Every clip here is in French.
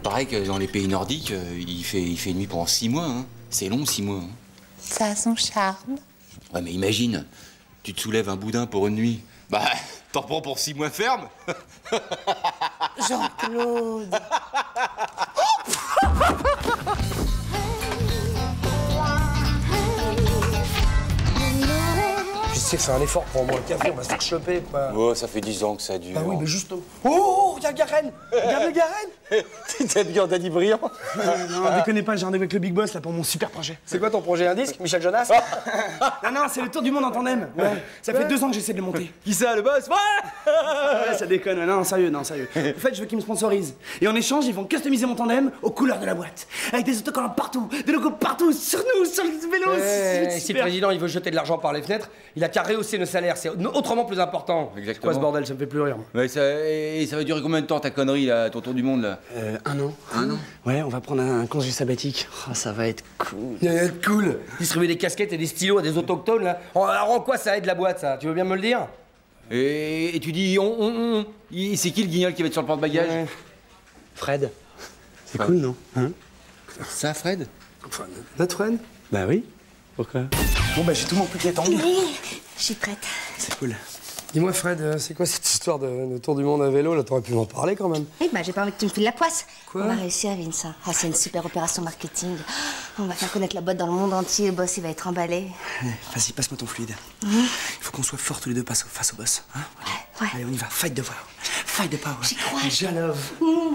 paraît que dans les pays nordiques, il fait nuit pendant 6 mois. Hein. C'est long, 6 mois. Hein. Ça a son charme. Ouais, mais imagine, tu te soulèves un boudin pour une nuit. Bah, t'en prends pour 6 mois ferme. Jean-Claude. Tu sais, fais un effort, prends-moi un café, on va se faire choper, quoi. Oh, ça fait 10 ans que ça dure. Bah oui, mais justement. Oh, regarde Garen. Regarde le Garen. T'es habillé en Danny Briand. Non, déconnez pas, j'ai rendez-vous avec le Big Boss, là, pour mon super projet. C'est quoi ton projet, un disque, Michel Jonas? Non, c'est le tour du monde en tandem. Ouais. Ça fait 2 ans que j'essaie de le monter. Qui ça, le boss? Ouais, ça déconne. Non, sérieux. En fait, je veux qu'ils me sponsorisent. Et en échange, ils vont customiser mon tandem aux couleurs de la boîte. Avec des autocollants partout, des logos partout, sur nous, sur le vélo. Si le président il veut jeter de l'argent par les fenêtres, il a qu'à rehausser nos salaires. C'est autrement plus important. Exactement. C'est quoi ce bordel? Ça me fait plus rire. Ouais, et ça va durer combien de temps ta connerie là, ton tour du monde là? 1 an. 1 an? Ouais, on va prendre un congé sabbatique. Oh, ça va être cool. Ça va être cool. Distribuer des casquettes et des stylos à des autochtones là. Alors en quoi ça aide la boîte ça? Tu veux bien me le dire? Et tu dis c'est qui le guignol qui va être sur le porte-bagages? Fred. C'est cool, non? Hein? Ça, Fred? Notre Fred? Bah oui. Pourquoi? Bon, bah j'ai tout mon paquet tongs. Je suis prête. C'est cool. Dis-moi, Fred, c'est quoi cette histoire de tour du monde à vélo, là? T'aurais pu m'en parler, quand même. Eh ben, j'ai pas envie que tu me files la poisse. Quoi? On va réussir, Vince. Ah, c'est une super opération marketing. On va faire connaître la boîte dans le monde entier. Le boss, il va être emballé. Vas-y, passe-moi ton fluide. Il faut qu'on soit forts tous les deux face au boss. Hein? Ouais. Allez, on y va. Fight the power. Fight the power. J'y crois. Jalove.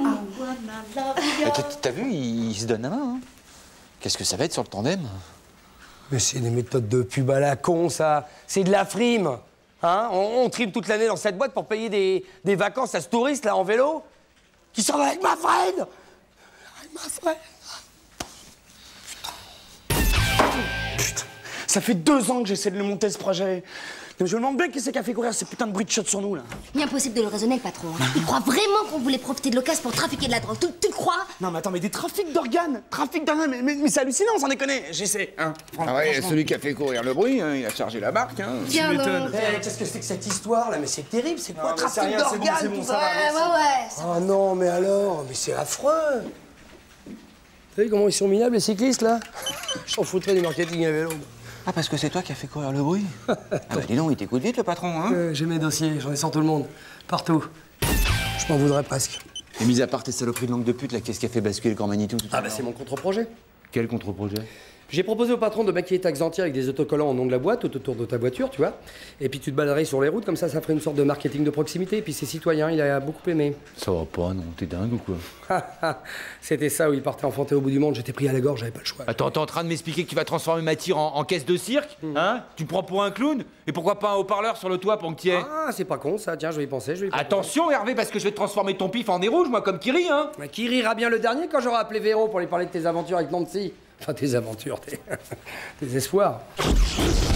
T'as vu, il se donne la main. Hein. Qu'est-ce que ça va être sur le tandem? Mais c'est des méthodes de pub à la con, ça. C'est de la frime. Hein? On trime toute l'année dans cette boîte pour payer des vacances à ce touriste, là, en vélo, qui s'en va avec ma Fred. Avec ma Fred. Putain. Ça fait 2 ans que j'essaie de le monter, ce projet. Mais je me demande bien qui c'est qui a fait courir ces putains de bruits de shot sur nous, là. Impossible de le raisonner, le patron. Hein. Il croit vraiment qu'on voulait profiter de l'occasion pour trafiquer de la drogue. Tu le crois? Non, mais attends, mais des trafics d'organes. Mais c'est hallucinant, sans déconner. J'essaie, hein. Ah ouais, celui qui a fait courir le bruit, hein, il a chargé la barque. Hein. Tiens donc. Qu'est-ce que c'est que cette histoire, là? Mais c'est terrible, c'est quoi, Non, mais c'est trafic rien, c'est bon, d'organes, c'est bon, tout ça va. Ouais. Oh non, mais alors, mais c'est affreux. Vous savez comment ils sont minables, les cyclistes, là? Je t'en foutrais du marketing à vélo. Ah, parce que c'est toi qui as fait courir le bruit? Ah bah dis donc, il t'écoute vite, le patron, hein? J'ai mes dossiers, j'en ai sans tout le monde. Partout. Je m'en voudrais presque. Et mis à part tes saloperies de langue de pute, là, qu'est-ce qui a fait basculer le Grand Manitou tout à Ah l'heure? bah c'est mon contre-projet. Quel contre-projet? J'ai proposé au patron de maquiller taxe entière avec des autocollants au nom de la boîte, tout autour de ta voiture, tu vois. Et puis tu te baladerais sur les routes, comme ça ferait une sorte de marketing de proximité. Et puis c'est citoyen, il a beaucoup aimé. Ça va pas, non? T'es dingue ou quoi? C'était ça où il partait enfanté au bout du monde, j'étais pris à la gorge, j'avais pas le choix. Attends, t'es en train de m'expliquer que tu vas transformer ma tire en caisse de cirque? Hein? Tu me prends pour un clown? Et pourquoi pas un haut-parleur sur le toit pendant que t'y es? Ah, c'est pas con ça, tiens, je vais y penser, Attention, Hervé, parce que je vais te transformer ton pif en nez rouge, moi, comme Kiri, hein? Mais qui rira bien le dernier quand j'aurai appelé Véro pour lui parler de tes aventures avec Nancy? Enfin, tes aventures, tes espoirs.